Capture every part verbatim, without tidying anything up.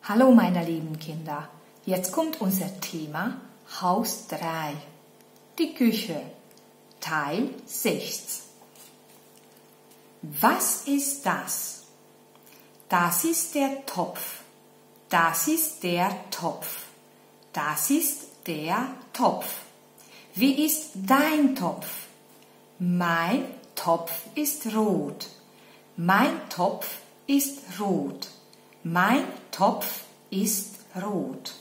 Hallo meine lieben Kinder, jetzt kommt unser Thema Haus drei, die Küche, Teil sechs. Was ist das? Das ist der Topf, das ist der Topf, das ist der Topf. Wie ist dein Topf? Mein Topf ist rot, mein Topf ist rot. Mein Topf ist rot.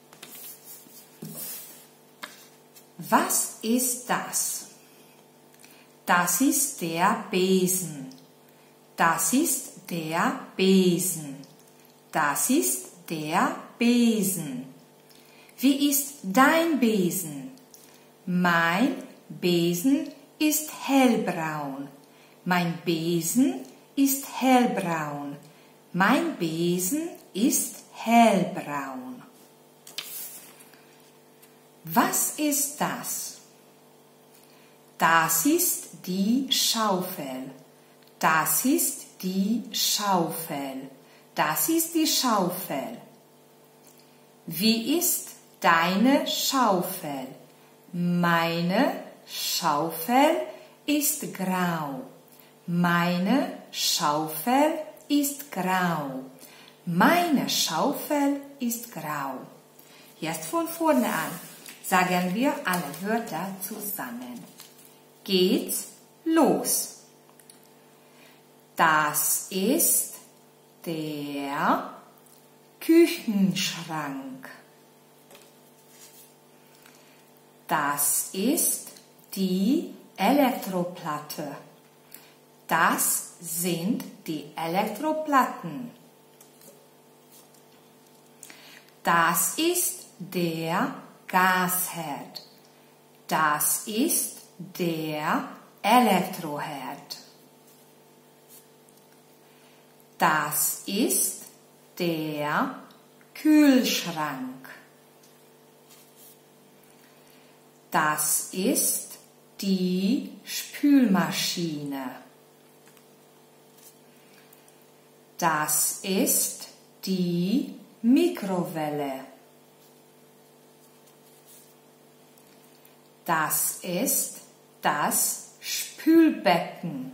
Was ist das? Das ist der Besen. Das ist der Besen. Das ist der Besen. Wie ist dein Besen? Mein Besen ist hellbraun. Mein Besen ist hellbraun. Mein Besen ist hellbraun. Was ist das? Das ist die Schaufel. Das ist die Schaufel. Das ist die Schaufel. Wie ist deine Schaufel? Meine Schaufel ist grau. Meine Schaufel ist grau. Meine Schaufel ist grau. Jetzt von vorne an sagen wir alle Wörter zusammen. Geht's los. Das ist der Küchenschrank. Das ist die Elektroplatte. Das sind die Elektroplatten. Das ist der Gasherd. Das ist der Elektroherd. Das ist der Kühlschrank. Das ist die Spülmaschine. Das ist die Mikrowelle. Das ist das Spülbecken.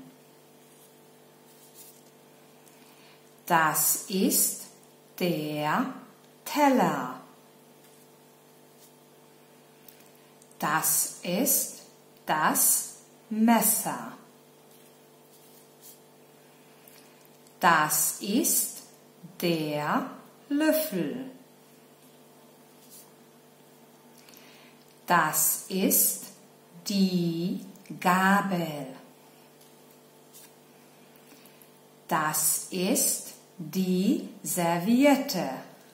Das ist der Teller. Das ist das Messer. Das ist der Löffel. Das ist die Gabel. Das ist die Serviette.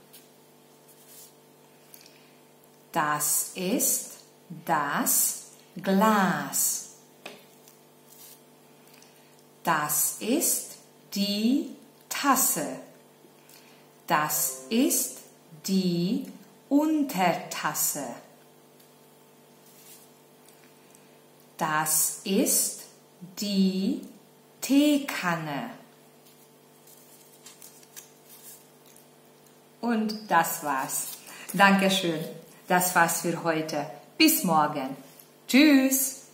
Das ist das Glas. Das ist die Tasse. Das ist die Untertasse. Das ist die Teekanne. Und das war's. Dankeschön. Das war's für heute. Bis morgen. Tschüss.